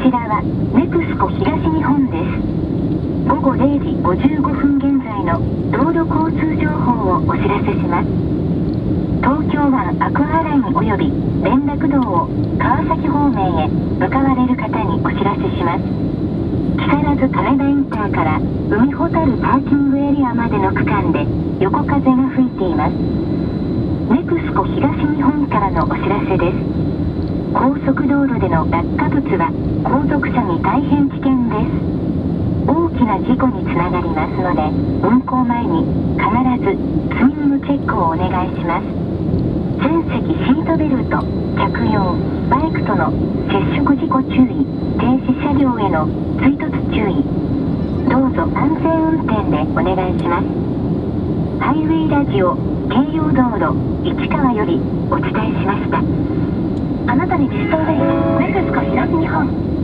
ちらはネクスコ東日本です。午後0時55分現在の道路交通情報をお知らせします。東京湾アクアライン及び連絡道を川崎方面へ向かわれる方にお知らせします。木更津金田インターから海ほたるパーキングエリアまでの区間で横風が吹いています。ネクスコ東日本からのお知らせです。高速道路での落下物は後続車に大変危険です。大きな事故につながりますので、運行前に必ず積み荷のチェックをお願いします。全席シートベルト着用、バイクとの接触事故注意、停止車両への追突注意、どうぞ安全運転でお願いします。ハイウェイラジオ京葉道路市川よりお伝えしました。あなたにベストウェイネクスコ東日本。